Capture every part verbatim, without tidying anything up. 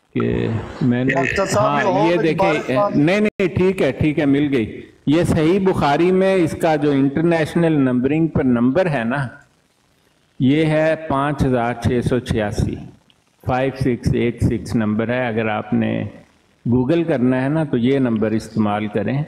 کہ میں نے ہاں یہ دیکھیں نہیں نہیں ٹھیک ہے ٹھیک ہے مل گئی. یہ صحیح بخاری میں اس کا جو انٹرنیشنل نمبرنگ پر نمبر ہے نا یہ ہے پانچ ہزار چھ سو چھیاسی فائیو سکس ایٹ سکس نمبر ہے. اگر آپ نے گوگل کرنا ہے نا تو یہ نمبر استعمال کریں.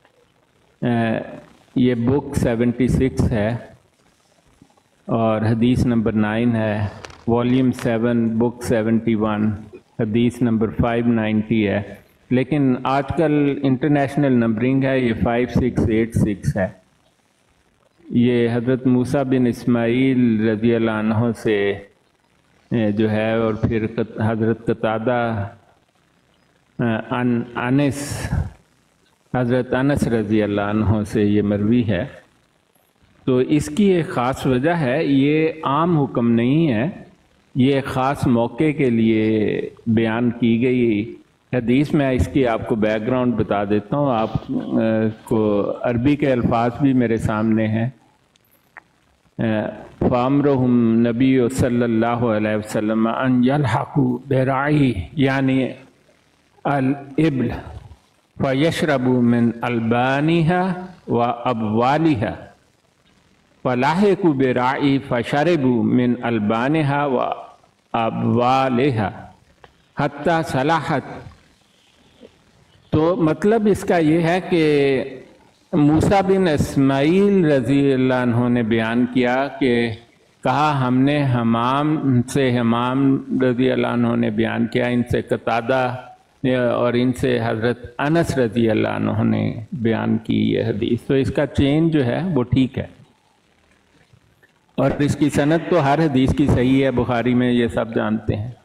یہ بک سیونٹی سکس ہے اور حدیث نمبر نائن ہے. Volume seven book seventy one حدیث نمبر فائیو نائنٹی ہے. لیکن آج کل انٹرنیشنل نمبرنگ ہے یہ فائیو سکس ایٹ سکس ہے. یہ حضرت موسیٰ بن اسماعیل رضی اللہ عنہ سے جو ہے اور پھر حضرت قتادہ ان انس حضرت انس رضی اللہ عنہ سے یہ مروی ہے. تو اس کی ایک خاص وجہ ہے, یہ عام حکم نہیں ہے, یہ خاص موقع کے لیے بیان کی گئی حدیث. میں اس کی آپ کو بیک گراؤنڈ بتا دیتا ہوں, آپ کو عربی کے الفاظ بھی میرے سامنے ہیں. فَأَمْرُهُمْ نبی صلی اللہ علیہ وسلم ان یلحقوا برعی یعنی الابل فیشربوا من البانها وابوالها فلاحقوا برعی فشربوا من البانها وابوالها حتی صلاحت. تو مطلب اس کا یہ ہے کہ موسیٰ بن اسماعیل رضی اللہ عنہ نے بیان کیا کہ کہا ہم نے حمام سے حمام رضی اللہ عنہ نے بیان کیا, ان سے قتادہ اور ان سے حضرت انس رضی اللہ عنہ نے بیان کی یہ حدیث. تو اس کا چین جو ہے وہ ٹھیک ہے اور اس کی سند تو ہر حدیث کی صحیح ہے, بخاری میں یہ سب جانتے ہیں.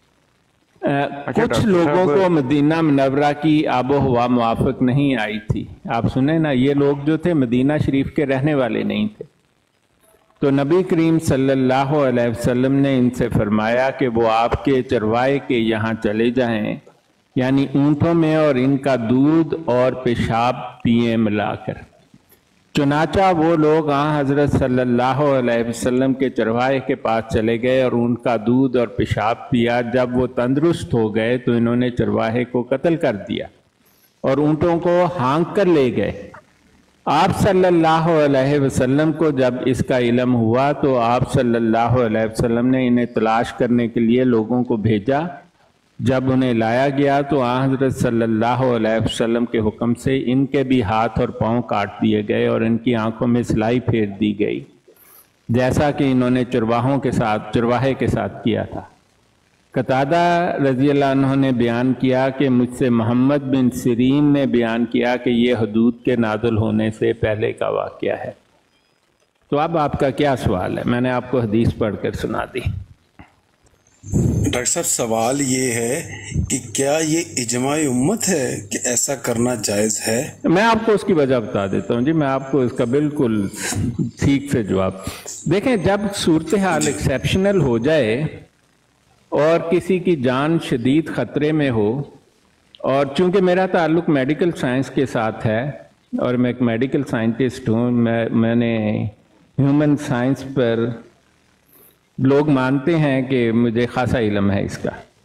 کچھ لوگوں کو مدینہ منورہ کی آب و ہوا موافق نہیں آئی تھی. آپ سنیں نا, یہ لوگ جو تھے مدینہ شریف کے رہنے والے نہیں تھے. تو نبی کریم صلی اللہ علیہ وسلم نے ان سے فرمایا کہ وہ آپ کے چروائے کے یہاں چلے جائیں, یعنی اونٹوں میں, اور ان کا دودھ اور پیشاب پیئیں ملا کر. چنانچہ وہ لوگ آن حضرت صلی اللہ علیہ وسلم کے چرواہے کے پاس چلے گئے اور ان کا دودھ اور پیشاب پیا. جب وہ تندرست ہو گئے تو انہوں نے چرواہے کو قتل کر دیا اور اونٹوں کو ہانک کر لے گئے. آپ صلی اللہ علیہ وسلم کو جب اس کا علم ہوا تو آپ صلی اللہ علیہ وسلم نے انہیں تلاش کرنے کے لیے لوگوں کو بھیجا. جب انہیں لایا گیا تو آن حضرت صلی اللہ علیہ وسلم کے حکم سے ان کے بھی ہاتھ اور پاؤں کاٹ دیے گئے اور ان کی آنکھوں میں سلائی پھیر دی گئی, جیسا کہ انہوں نے چرواہوں کے ساتھ چرواہے کے ساتھ کیا تھا. قتادہ رضی اللہ عنہ نے بیان کیا کہ مجھ سے محمد بن سیرین نے بیان کیا کہ یہ حدود کے نازل ہونے سے پہلے کا واقعہ ہے. تو اب آپ کا کیا سوال ہے؟ میں نے آپ کو حدیث پڑھ کر سنا دی. ڈاکٹر صاحب سوال یہ ہے کہ کیا یہ اجماع امت ہے کہ ایسا کرنا جائز ہے؟ میں آپ کو اس کی وجہ بتا دیتا ہوں جی, میں آپ کو اس کا بالکل ٹھیک سے جواب. دیکھیں, جب صورتحال ایکسیپشنل ہو جائے اور کسی کی جان شدید خطرے میں ہو, اور چونکہ میرا تعلق میڈیکل سائنس کے ساتھ ہے اور میں ایک میڈیکل سائنٹسٹ ہوں, میں میں نے ہیومن سائنس پر لوگ مانتے ہیں کہ مجھے خاصا علم ہے اس کا.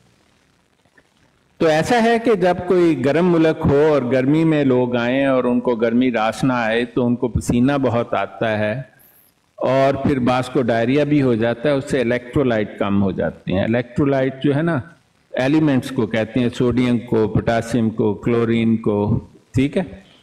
تو ایسا ہے کہ جب کوئی گرم ملک ہو اور گرمی میں لوگ آئیں اور ان کو گرمی راس نہ آئے تو ان کو پسینہ بہت آتا ہے اور پھر بعض کو ڈائریا بھی ہو جاتا ہے, اس سے الیکٹرولائٹ کم ہو جاتے ہیں. الیکٹرولائٹ جو ہے نا ایلیمنٹس کو کہتے ہیں, سوڈیم کو, پوٹاسیم کو, کلورین کو, ٹھیک ہے.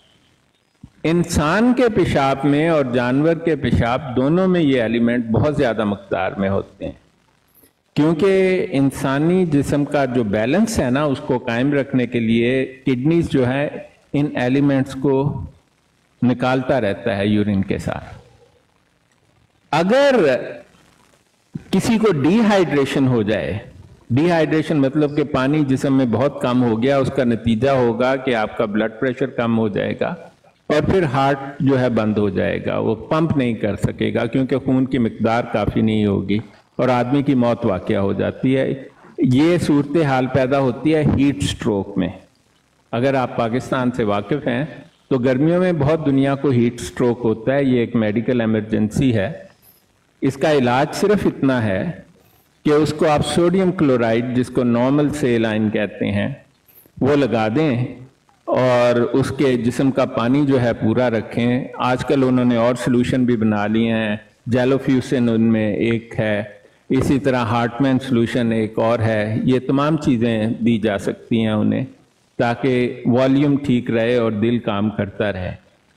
انسان کے پیشاب میں اور جانور کے پیشاب دونوں میں یہ ایلیمنٹ بہت زیادہ مقدار میں ہوتے ہیں, کیونکہ انسانی جسم کا جو بیلنس ہے نا اس کو قائم رکھنے کے لیے کڈنیز جو ہے ان ایلیمنٹس کو نکالتا رہتا ہے یورین کے ساتھ. اگر کسی کو ڈی ہائیڈریشن ہو جائے, ڈی ہائیڈریشن مطلب کہ پانی جسم میں بہت کم ہو گیا, اس کا نتیجہ ہوگا کہ آپ کا بلڈ پریشر کم ہو جائے گا اور پھر ہارٹ جو ہے بند ہو جائے گا, وہ پمپ نہیں کر سکے گا کیونکہ خون کی مقدار کافی نہیں ہوگی اور آدمی کی موت واقع ہو جاتی ہے. یہ صورتحال پیدا ہوتی ہے ہیٹ سٹروک میں. اگر آپ پاکستان سے واقف ہیں تو گرمیوں میں بہت دنیا کو ہیٹ سٹروک ہوتا ہے, یہ ایک میڈیکل ایمرجنسی ہے. اس کا علاج صرف اتنا ہے کہ اس کو آپ سوڈیم کلورائڈ جس کو نارمل سیلائن کہتے ہیں وہ لگا دیں اور اس کے جسم کا پانی جو ہے پورا رکھیں. آج کل انہوں نے اور سلوشن بھی بنا لیے ہیں, جیلوفیوسن ان میں ایک ہے, اسی طرح ہارٹ مین سلوشن ایک اور ہے. یہ تمام چیزیں دی جا سکتی ہیں انہیں تاکہ والیوم ٹھیک رہے اور دل کام کرتا رہے.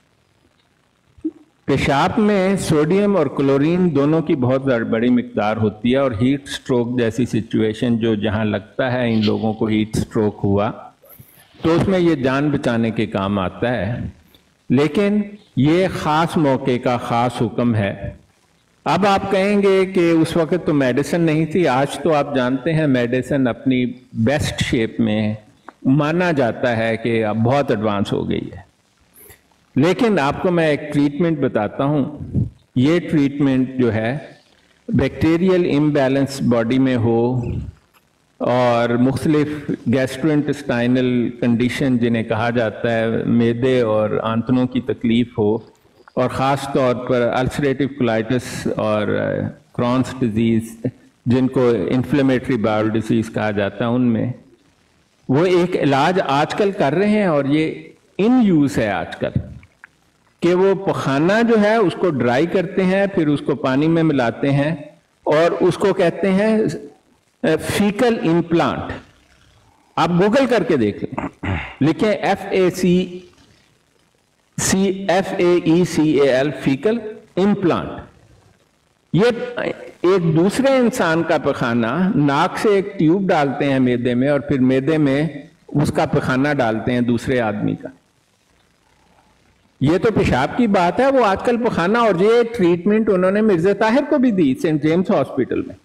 پیشاب میں سوڈیم اور کلورین دونوں کی بہت بڑی مقدار ہوتی ہے, اور ہیٹ سٹروک جیسی سچویشن جو جہاں لگتا ہے ان لوگوں کو ہیٹ سٹروک ہوا تو اس میں یہ جان بچانے کے کام آتا ہے. لیکن یہ خاص موقع کا خاص حکم ہے. اب آپ کہیں گے کہ اس وقت تو میڈیسن نہیں تھی, آج تو آپ جانتے ہیں میڈیسن اپنی بیسٹ شیپ میں ہے, مانا جاتا ہے کہ اب بہت ایڈوانس ہو گئی ہے. لیکن آپ کو میں ایک ٹریٹمنٹ بتاتا ہوں. یہ ٹریٹمنٹ جو ہے بیکٹیریل امبیلنس باڈی میں ہو اور مختلف گیسٹرو انٹسٹائنل کنڈیشن جنہیں کہا جاتا ہے, معدے اور آنتوں کی تکلیف ہو, اور خاص طور پر السریٹو کولائٹس اور کرونس ڈیزیز جن کو انفلیمیٹری باؤل ڈیزیز کہا جاتا ہے, ان میں وہ ایک علاج آج کل کر رہے ہیں اور یہ ان یوز ہے آج کل کہ وہ پخانہ جو ہے اس کو ڈرائی کرتے ہیں, پھر اس کو پانی میں ملاتے ہیں اور اس کو کہتے ہیں فیکل امپلانٹ. آپ گوگل کر کے دیکھ لیں, لکھیں F A C C F A E C A L fecal implant. یہ ایک دوسرے انسان کا پخانہ, ناک سے ایک ٹیوب ڈالتے ہیں معدے میں اور پھر معدے میں اس کا پخانہ ڈالتے ہیں دوسرے آدمی کا. یہ تو پیشاب کی بات ہے, وہ آج کل پخانہ, اور یہ ٹریٹمنٹ انہوں نے مرزا طاہر کو بھی دی سینٹ جیمز ہاسپٹل میں.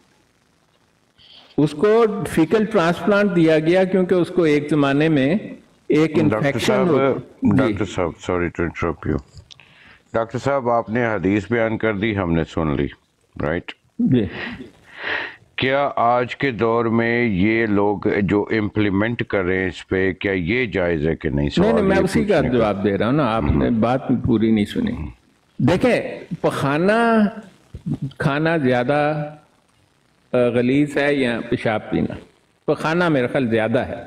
اس کو فیکل ٹرانسپلانٹ دیا گیا کیونکہ اس کو ایک زمانے میں ایک انفیکشن. ڈاکٹر صاحب sorry to interrupt you. Doctor صاحب آپ نے حدیث بیان کر دی, ہم نے سن لی, رائٹ جی. کیا آج کے دور میں یہ لوگ جو امپلیمنٹ کر رہے ہیں اس پہ, کیا یہ جائز ہے کہ نہیں؟ نہیں نہیں, میں اسی کا جواب دے رہا ہوں نا, آپ نے بات پوری نہیں سنی. دیکھیں, پخانہ کھانا زیادہ غلیظ ہے یا پیشاب پینا؟ پخانہ میرا خیال زیادہ ہے.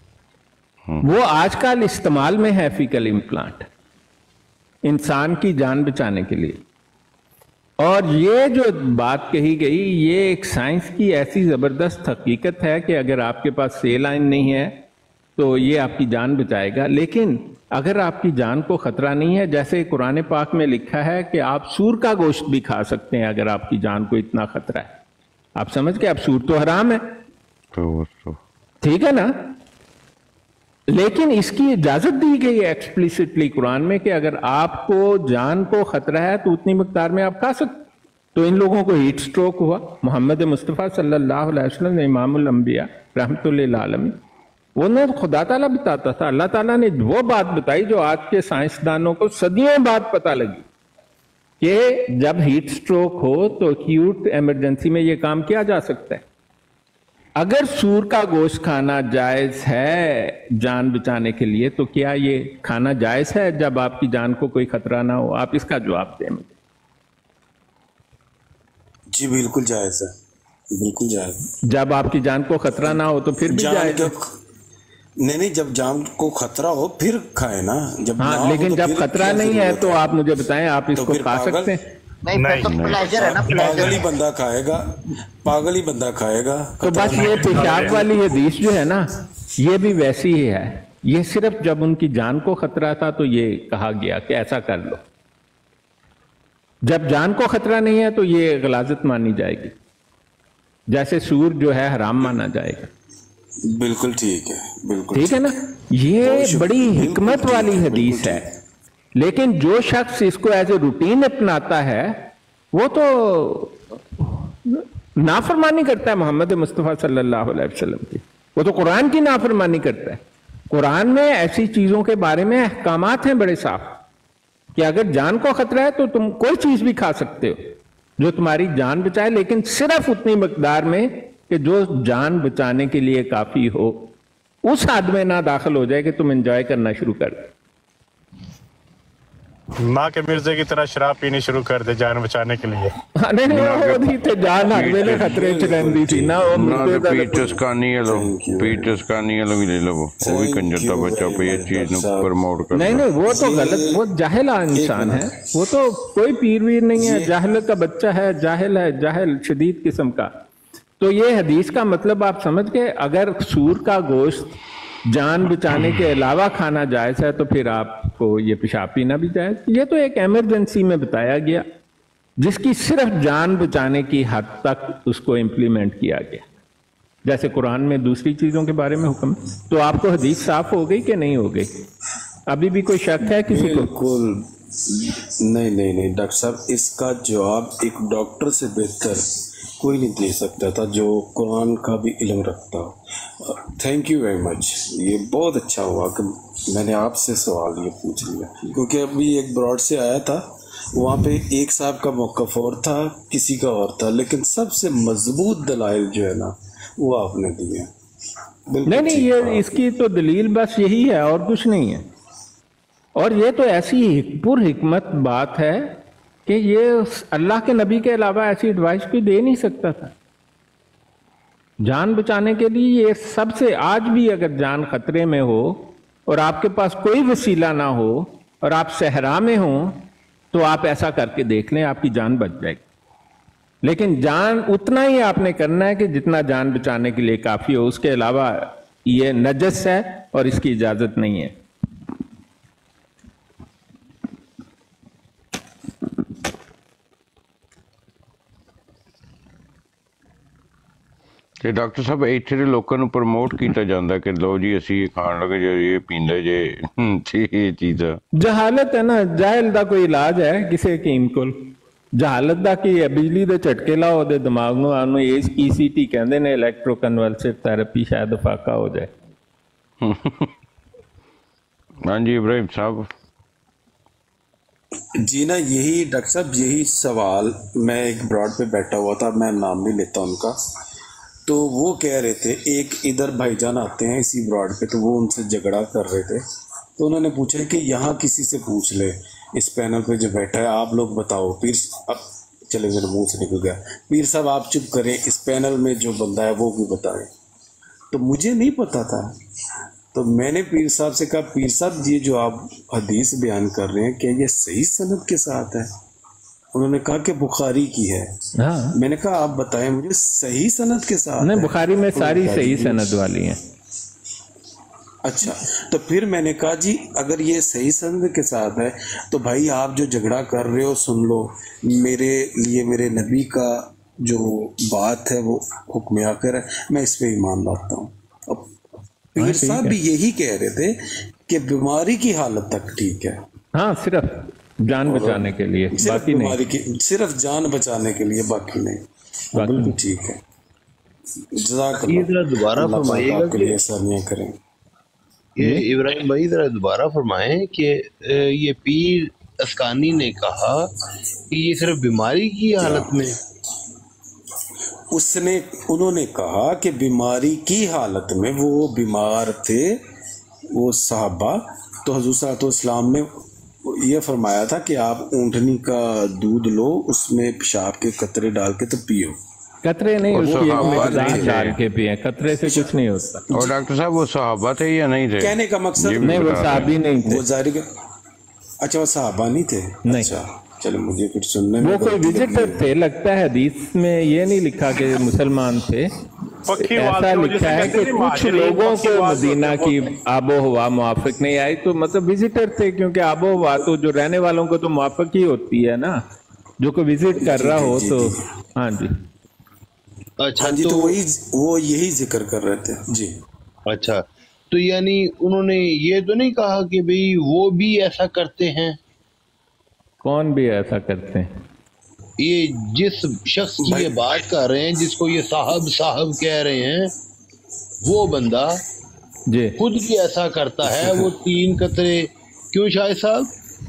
وہ آج کل استعمال میں ہے فیکل امپلانٹ انسان کی جان بچانے کے لیے. اور یہ جو بات کہی گئی یہ ایک سائنس کی ایسی زبردست حقیقت ہے کہ اگر آپ کے پاس سیلائن نہیں ہے تو یہ آپ کی جان بچائے گا. لیکن اگر آپ کی جان کو خطرہ نہیں ہے, جیسے قرآن پاک میں لکھا ہے کہ آپ سور کا گوشت بھی کھا سکتے ہیں اگر آپ کی جان کو اتنا خطرہ ہے. آپ سمجھ کے, اب سور تو حرام ہے, ٹھیک ہے نا, لیکن اس کی اجازت دی گئی ہے ایکسپلیسٹلی قرآن میں کہ اگر آپ کو جان کو خطرہ ہے تو اتنی مقدار میں آپ کھا سکتے. تو ان لوگوں کو ہیٹ سٹروک ہوا. محمد مصطفیٰ صلی اللہ علیہ وسلم نے, امام الانبیاء رحمۃ اللہ للعالمین, وہ نے خدا تعالیٰ بتاتا تھا, اللہ تعالیٰ نے وہ بات بتائی جو آج کے سائنسدانوں کو صدیوں بعد پتہ لگی کہ جب ہیٹ سٹروک ہو تو ایکیوٹ ایمرجنسی میں یہ کام کیا جا سکتا ہے. اگر سور کا گوشت کھانا جائز ہے جان بچانے کے لیے تو کیا یہ کھانا جائز ہے جب آپ کی جان کو کوئی خطرہ نہ ہو؟ آپ اس کا جواب دیں مجھے. جی بالکل جائز ہے, بالکل جائز. جب آپ کی جان کو خطرہ نہ ہو تو پھر بھی جائز ہے. نہیں نہیں, جب جان کو خطرہ ہو پھر کھائے نا. جب ہاں, لیکن جب خطرہ نہیں ہے تو آپ مجھے بتائیں, آپ اس کو کھا سکتے ہیں؟ پاگل ہی بندہ کھائے گا, پاگل ہی بندہ کھائے گا. تو بس یہ پیشاب والی حدیث جو ہے نا, یہ بھی ویسی ہی ہے. یہ صرف جب ان کی جان کو خطرہ تھا تو یہ کہا گیا کہ ایسا کر لو. جب جان کو خطرہ نہیں ہے تو یہ غلاظت مانی جائے گی, جیسے سور جو ہے حرام مانا جائے گا. بالکل ٹھیک ہے, بالکل ٹھیک ہے نا. یہ بڑی حکمت والی حدیث ہے. لیکن جو شخص اس کو ایز اے روٹین اپناتا ہے وہ تو نافرمانی کرتا ہے محمد مصطفیٰ صلی اللہ علیہ وسلم کی, وہ تو قرآن کی نافرمانی کرتا ہے. قرآن میں ایسی چیزوں کے بارے میں احکامات ہیں بڑے صاف کہ اگر جان کو خطرہ ہے تو تم کوئی چیز بھی کھا سکتے ہو جو تمہاری جان بچائے, لیکن صرف اتنی مقدار میں کہ جو جان بچانے کے لیے کافی ہو. اس حد میں نہ داخل ہو جائے کہ تم انجوائے کرنا شروع کر دو. ماں کے مرزے کی طرح شراب پینی شروع کر دے جان بچانے کے لیے. نہیں وہ نہیں تے جان ہر ویلے خطرے چ رہندی سی نا. وہ مرزے دا پیٹس کانی لو پیٹس کانی لو بھی لے لو وہ بھی کنجر دا بچہ پہ یہ چیز نو پروموٹ کر. نہیں نہیں وہ تو غلط, وہ جاہل انسان ہے, وہ تو کوئی پیر ویر نہیں ہے, جاہل کا بچہ ہے, جاہل ہے, جاہل شدید قسم کا. تو یہ حدیث کا مطلب آپ سمجھ گئے. اگر سور کا گوشت جان بچانے کے علاوہ کھانا جائز ہے تو پھر آپ کو یہ پیشاب پینا بھی جائز. یہ تو ایک ایمرجنسی میں بتایا گیا جس کی صرف جان بچانے کی حد تک اس کو امپلیمنٹ کیا گیا, جیسے قرآن میں دوسری چیزوں کے بارے میں حکم. تو آپ کو حدیث صاف ہو گئی کہ نہیں ہو گئی؟ ابھی بھی کوئی شک ہے کسی کو؟ بالکل نہیں نہیں نہیں ڈاکٹر صاحب, اس کا جواب ایک ڈاکٹر سے بہتر کوئی نہیں دے سکتا تھا جو قرآن کا بھی علم رکھتا. Thank you very much. یہ بہت اچھا ہوا کہ میں نے آپ سے سوال یہ پوچھ لیا, کیونکہ ابھی ایک براڈ سے آیا تھا, وہاں پہ ایک صاحب کا موقف اور تھا, کسی کا اور تھا, لیکن سب سے مضبوط دلائل جو ہے نا وہ آپ نے دیے. نہیں نہیں یہ اس کی تو دلیل بس یہی ہے اور کچھ نہیں ہے. اور یہ تو ایسی پر حکمت بات ہے کہ یہ اللہ کے نبی کے علاوہ ایسی ایڈوائس کوئی دے نہیں سکتا تھا. جان بچانے کے لیے یہ سب سے, آج بھی اگر جان خطرے میں ہو اور آپ کے پاس کوئی وسیلہ نہ ہو اور آپ صحرا میں ہوں تو آپ ایسا کر کے دیکھ لیں, آپ کی جان بچ جائے گی. لیکن جان اتنا ہی آپ نے کرنا ہے کہ جتنا جان بچانے کے لیے کافی ہو, اس کے علاوہ یہ نجس ہے اور اس کی اجازت نہیں ہے. ਤੇ ਡਾਕਟਰ ਸਾਹਿਬ ਇੱਥੇ ਦੇ ਲੋਕਾਂ ਨੂੰ ਪ੍ਰਮੋਟ ਕੀਤਾ ਜਾਂਦਾ ਕਿ ਲੋ ਜੀ ਅਸੀਂ ਇਹ ਖਾਣ ਲੱਗੇ ਜੇ ਇਹ ਪੀਂਦੇ ਜੇ ਇਹ ਚੀਜ਼. ਜਹਾਲਤ ਹੈ ਨਾ, ਜਾਹਿਲ ਦਾ ਕੋਈ ਇਲਾਜ ਹੈ ਕਿਸੇ ਹਕੀਮ ਕੋਲ? ਜਹਾਲਤ ਦਾ ਕੀ ਹੈ? ਬਿਜਲੀ ਦੇ ਝਟਕੇ ਲਾਓ ਉਹਦੇ ਦਿਮਾਗ ਨੂੰ, ਉਹਨੂੰ ਈ ਸੀ ਟੀ ਕਹਿੰਦੇ ਨੇ, ਇਲੈਕਟ੍ਰੋ ਕਨਵਲਸਿਵ ਥੈਰੇਪੀ, ਸ਼ਾਇਦ ਫਾਕਾ ਹੋ ਜਾਏ. ਹਾਂਜੀ ਇਬਰਾਹਿਮ ਸਾਹਿਬ. جی نا یہی ڈاکٹر صاحب یہی سوال, میں ایک براڈ پہ بیٹھا ہوا تھا, میں نام نہیں لیتا ان کا, تو وہ کہہ رہے تھے, ایک ادھر بھائی جان آتے ہیں اسی براڈ پہ, تو وہ ان سے جھگڑا کر رہے تھے. تو انہوں نے پوچھا کہ یہاں کسی سے پوچھ لے اس پینل پہ جو بیٹھا ہے, آپ لوگ بتاؤ. پیر اب چلے میرے منہ سے نکل گیا, پیر صاحب آپ چپ کریں, اس پینل میں جو بندہ ہے وہ بھی بتائیں. تو مجھے نہیں پتا تھا, تو میں نے پیر صاحب سے کہا, پیر صاحب یہ جو آپ حدیث بیان کر رہے ہیں کیا یہ صحیح سند کے ساتھ ہے؟ انہوں نے کہا کہ بخاری کی ہے. میں نے کہا آپ بتائیں مجھے صحیح سند کے ساتھ. نہیں, بخاری میں ساری صحیح سند والی ہیں. اچھا, تو پھر میں نے کہا جی اگر یہ صحیح سند کے ساتھ ہے تو بھائی آپ جو جھگڑا کر رہے ہو سن لو, میرے لیے میرے نبی کا جو بات ہے وہ حکم آخر ہے, میں اس پہ ایمان لاتا ہوں. اب پیر صاحب بھی یہی کہہ رہے تھے کہ بیماری کی حالت تک ٹھیک ہے, ہاں صرف جان بچانے کے لیے, باقی بیماری کی صرف جان بچانے کے لیے, باقی نہیں. بالکل ٹھیک ہے. جزاک اللہ, دوبارہ فرمائیے گا کے لیے سرنیاں کریں. یہ ابراہیم بھائی ذرا دوبارہ فرمائیں کہ یہ پیر اسکانی نے کہا کہ یہ صرف بیماری کی حالت میں, اس نے انہوں نے کہا کہ بیماری کی حالت میں وہ بیمار تھے وہ صحابہ, تو حضور صلی اللہ علیہ وسلم نے یہ فرمایا تھا کہ آپ اونٹنی کا دودھ لو, اس میں پیشاب کے قطرے ڈال کے تو پیو. قطرے نہیں, اس کی مقدار ڈال کے پیئیں, قطرے سے کچھ نہیں ہوتا. اور ڈاکٹر صاحب وہ صحابہ تھے یا نہیں تھے؟ کہنے کا مقصد نہیں وہ صحابی نہیں تھے. وہ ظاہر کہ اچھا وہ صحابہ نہیں تھے. اچھا چلو مجھے پھر سننے میں, وہ کوئی وزٹر تھے لگتا ہے. حدیث میں یہ نہیں لکھا کہ مسلمان تھے, ایسا لکھا ہے کہ کچھ لوگوں کو مدینہ کی آب و ہوا موافق نہیں آئی, تو مطلب وزٹر تھے, کیونکہ آب و ہوا تو جو رہنے والوں کو تو موافق ہی ہوتی ہے نا, جو کوئی وزٹ کر رہا ہو تو. ہاں جی اچھا جی, تو وہی وہ یہی ذکر کر رہے تھے. جی اچھا, تو یعنی انہوں نے یہ تو نہیں کہا کہ بھئی وہ بھی ایسا کرتے ہیں؟ کون بھی ایسا کرتے ہیں؟ یہ جس شخص کی یہ بات کر رہے ہیں, جس کو یہ صاحب صاحب کہہ رہے ہیں, وہ بندہ جی خود بھی ایسا کرتا ہے. وہ تین قطرے کیوں شاہد صاحب؟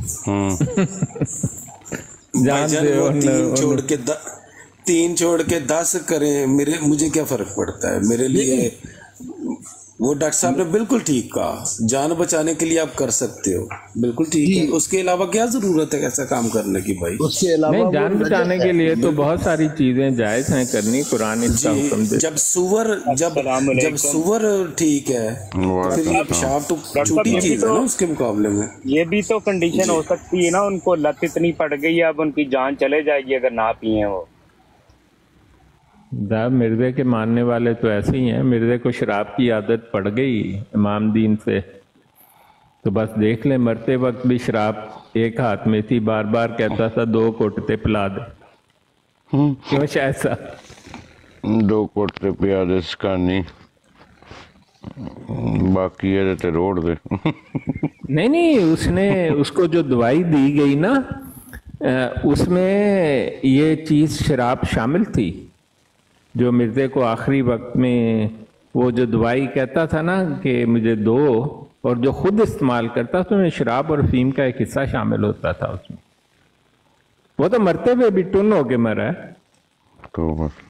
جان تین چھوڑ کے تین چھوڑ کے دس کریں, میرے مجھے کیا فرق پڑتا ہے؟ میرے لیے وہ ڈاکٹر صاحب نے بالکل ٹھیک کہا، جان بچانے کے لیے آپ کر سکتے ہو، بالکل ٹھیک ہے، اس کے علاوہ کیا ضرورت ہے ایسا کام کرنے کی بھائی؟ اس کے علاوہ نہیں، جان بچانے کے لیے تو بہت ساری چیزیں جائز ہیں کرنی، قرآن اس کا حکم دے۔ جب سور جب جب سور ٹھیک ہے تو پھر یہ پیشاب تو چھوٹی چیز ہے نا اس کے مقابلے میں۔ یہ بھی تو کنڈیشن ہو سکتی ہے نا، ان کو لت اتنی پڑ گئی ہے اب ان کی جان چلے جائے گی اگر نہ پیئیں وہ۔ صاحب مرزے کے ماننے والے تو ایسے ہی ہیں، مرزے کو شراب کی عادت پڑ گئی امام دین سے تو بس دیکھ لیں، مرتے وقت بھی شراب ایک ہاتھ میں تھی، بار بار کہتا تھا دو کوٹتے پلا دے۔ کیوں شاید صاحب؟ دو کوٹتے پیا دے سکانی، باقی ہے تے روڑ دے۔ نہیں نہیں، اس نے اس کو جو دوائی دی گئی نا اس میں یہ چیز شراب شامل تھی، جو مرزے کو آخری وقت میں وہ جو دوائی کہتا تھا نا کہ مجھے دو، اور جو خود استعمال کرتا تھا میں شراب اور افیم کا ایک حصہ شامل ہوتا تھا اس میں۔ وہ تو مرتے ہوئے بھی ٹن ہو کے مرا ہے۔ تو بس